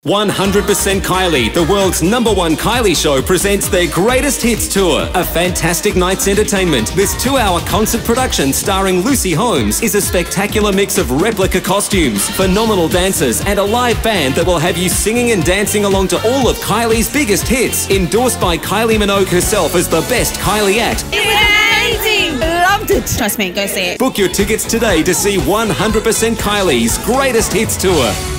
100% Kylie, the world's #1 Kylie show, presents their greatest hits tour. A fantastic night's entertainment. This 2-hour concert production starring Lucy Holmes is a spectacular mix of replica costumes, phenomenal dancers, and a live band that will have you singing and dancing along to all of Kylie's biggest hits. Endorsed by Kylie Minogue herself as the best Kylie act. It was amazing! Loved it! Trust me, go see it. Book your tickets today to see 100% Kylie's greatest hits tour.